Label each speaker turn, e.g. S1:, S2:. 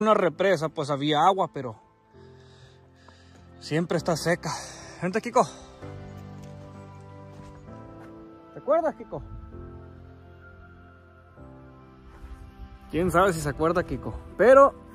S1: Una represa, pues había agua, pero siempre está seca. Vente, Kiko. ¿Te acuerdas, Kiko? Quién sabe si se acuerda, Kiko. Pero